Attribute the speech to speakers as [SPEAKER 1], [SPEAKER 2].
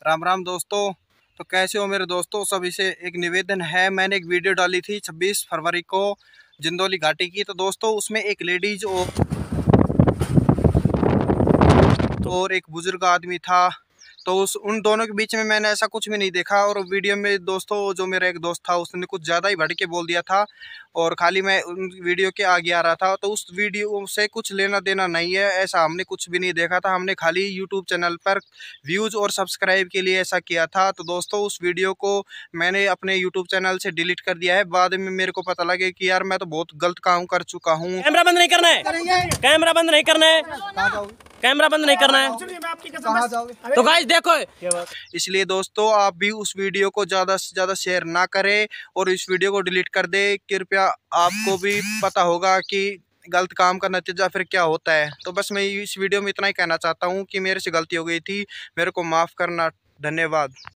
[SPEAKER 1] राम राम दोस्तों। तो कैसे हो मेरे दोस्तों? सभी से एक निवेदन है, मैंने एक वीडियो डाली थी 26 फरवरी को जिंदौली घाटी की। तो दोस्तों उसमें एक लेडीज और एक बुजुर्ग आदमी था। तो उन दोनों के बीच में मैंने ऐसा कुछ भी नहीं देखा। और वीडियो में दोस्तों जो मेरा एक दोस्त था उसने कुछ ज़्यादा ही भड़के बोल दिया था और खाली मैं उन वीडियो के आगे आ रहा था। तो उस वीडियो से कुछ लेना देना नहीं है, ऐसा हमने कुछ भी नहीं देखा था। हमने खाली यूट्यूब चैनल पर व्यूज़ और सब्सक्राइब के लिए ऐसा किया था। तो दोस्तों उस वीडियो को मैंने अपने यूट्यूब चैनल से डिलीट कर दिया है। बाद में मेरे को पता लगे कि यार मैं तो बहुत गलत काम कर चुका हूँ।
[SPEAKER 2] कैमरा बंद नहीं करना है, कैमरा बंद नहीं करना है, कैमरा बंद नहीं करना है। तो गाइस देखो,
[SPEAKER 1] इसलिए दोस्तों आप भी उस वीडियो को ज़्यादा से ज़्यादा शेयर ना करें और इस वीडियो को डिलीट कर दे। कृपया आपको भी पता होगा कि गलत काम का नतीजा फिर क्या होता है। तो बस मैं इस वीडियो में इतना ही कहना चाहता हूँ कि मेरे से गलती हो गई थी, मेरे को माफ़ करना। धन्यवाद।